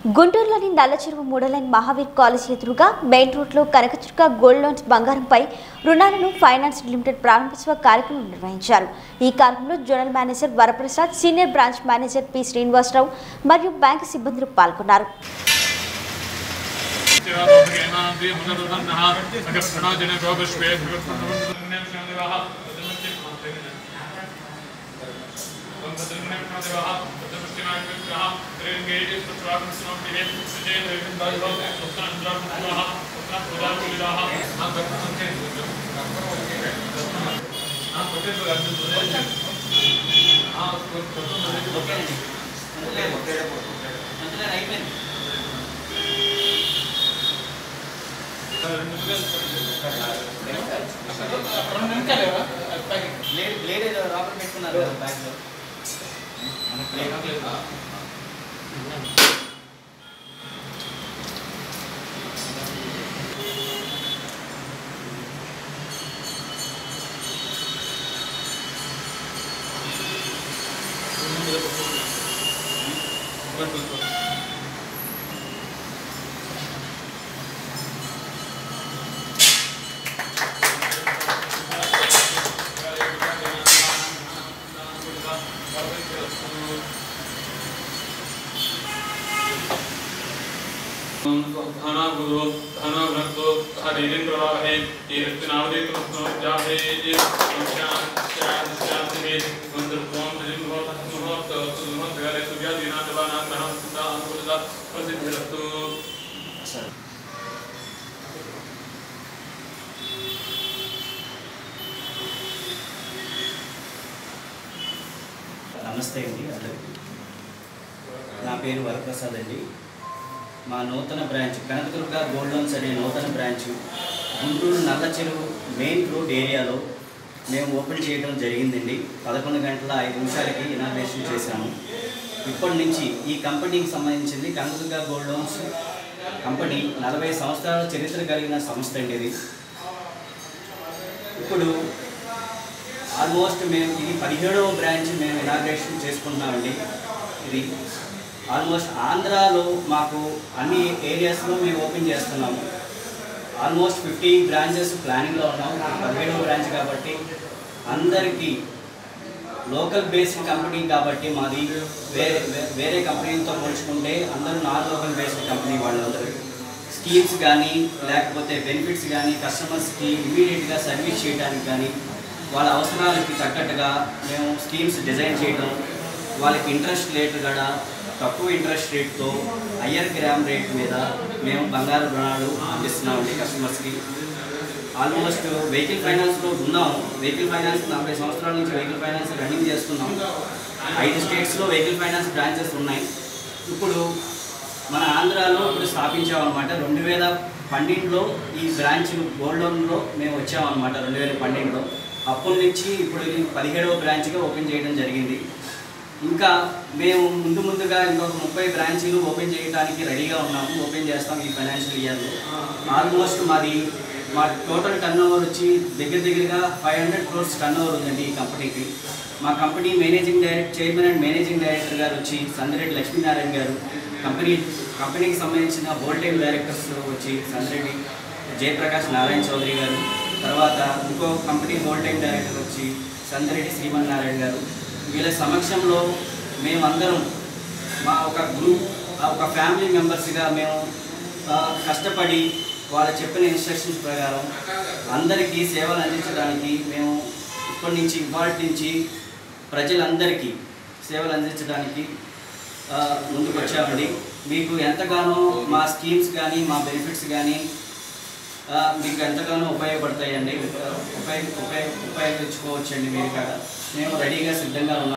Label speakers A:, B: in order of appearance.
A: గుంటూరులోని నల్లచెరువు మూడలైన్ మహావీర్ కాలేజ్ ఎదురుగా మెయిన్ రోడ్లో కనకచుక్క గోల్డ్ లోన్స్ బంగారంపై రుణాలను ఫైనాన్స్ లిమిటెడ్ ప్రారంభోత్సవ కార్యక్రమం నిర్వహించారు. ఈ కార్యక్రమంలో general manager Varaprasad, senior branch manager P Srinivasarao మరియు బ్యాంకు సిబ్బందులు పాల్గొన్నారు.
B: నమస్తే అండి అందరికీ. నా పేరు వరప్రసాద్ అండి. మా నూతన బ్రాంచ్ కనకదుర్గ గోల్డ్ లోన్స్ అనే నూతన branch Guntur Nallacheruvu main road ఏరియాలో మేము ఓపెన్ చేయడం జరిగిందండి. 11:05 ఇనాగ్రేషన్ చేశాము. ఇప్పటి నుంచి ఈ కంపెనీకి సంబంధించింది కనకదుర్గ గోల్డ్ లోన్స్ కంపెనీ 40 సంవత్సరాల చరిత్ర కలిగిన సంస్థ అండి ఇది. ఇప్పుడు ఆల్మోస్ట్ మేము ఇది 17వ బ్రాంచ్ మేము ఇనాగ్రేషన్ చేసుకుంటున్నామండి. ఇది ఆల్మోస్ట్ ఆంధ్రాలో మాకు అన్ని ఏరియాస్లో మేము ఓపెన్ చేస్తున్నాము. ఆల్మోస్ట్ 50 బ్రాంచెస్ ప్లానింగ్లో ఉన్నాం. 17వ బ్రాంచ్ కాబట్టి అందరికీ లోకల్ బేస్డ్ కంపెనీ కాబట్టి మాది వేరే కంపెనీలతో పోల్చుకుంటే అందరూ నాన్ లోకల్ బేస్డ్ కంపెనీ వాళ్ళందరూ స్కీమ్స్ కానీ లేకపోతే బెనిఫిట్స్ కానీ కస్టమర్స్కి ఇమీడియట్గా సర్వీస్ చేయడానికి కానీ వాళ్ళ అవసరాలకి తగ్గట్టుగా మేము స్కీమ్స్ డిజైన్ చేయడం, వాళ్ళకి ఇంట్రెస్ట్ రేట్ కూడా తక్కువ ఇంట్రెస్ట్ రేట్తో హయ్యర్ గ్రామ్ రేట్ మీద మేము బంగారు రుణాలు అందిస్తున్నామండి కస్టమర్స్కి. ఆల్మోస్ట్ వెహికల్ ఫైనాన్స్లో ఉన్నాము. వెహికల్ ఫైనాన్స్ 40 సంవత్సరాల నుంచి వెహికల్ ఫైనాన్స్ రన్నింగ్ చేస్తున్నాం. 5 స్టేట్స్లో వెహికల్ ఫైనాన్స్ బ్రాంచెస్ ఉన్నాయి. ఇప్పుడు మన ఆంధ్రాలో ఇప్పుడు స్థాపించామన్నమాట. 2012లో ఈ బ్రాంచ్ గోల్డ్ లోన్లో మేము వచ్చామన్నమాట. 2012లో అప్పటి నుంచి ఇప్పుడు 17వ బ్రాంచ్గా ఓపెన్ చేయడం జరిగింది. ఇంకా మేము ముందుగా ఇంకొక 30 బ్రాంచీలు ఓపెన్ చేయడానికి రెడీగా ఉన్నాము. ఓపెన్ చేస్తాం ఈ ఫైనాన్షియల్ ఇయర్లో. ఆల్మోస్ట్ మా టోటల్ టర్నోవర్ వచ్చి దగ్గరగా 500 crores టర్నోవర్ ఉందండి ఈ కంపెనీకి. మా company chairman and managing director గారు వచ్చి సందిరెడ్డి లక్ష్మీనారాయణ గారు, కంపెనీకి సంబంధించిన హోల్ టైమ్ డైరెక్టర్స్ వచ్చి సందిరెడ్డి జయప్రకాష్ నారాయణ చౌదరి గారు, తర్వాత ఇంకో కంపెనీ హోల్ టైమ్ డైరెక్టర్ వచ్చి సందిరెడ్డి శ్రీమన్నారాయణ గారు. వీళ్ళ సమక్షంలో మేమందరం మా ఒక గ్రూప్ ఒక ఫ్యామిలీ మెంబర్స్గా మేము కష్టపడి వాళ్ళ చెప్పిన ఇన్స్ట్రక్షన్స్ ప్రకారం అందరికీ సేవలు అందించడానికి మేము ఇవాళ నుంచి ప్రజలందరికీ సేవలు అందించడానికి ముందుకు వచ్చామండి. మీకు ఎంతగానో మా స్కీమ్స్ కానీ మా బెనిఫిట్స్ కానీ మీకు ఎంతగానో ఉపయోగపడతాయండి. ఉపయోగించుకోవచ్చండి. మీరు కూడా మేము రెడీగా సిద్ధంగా ఉన్నాం.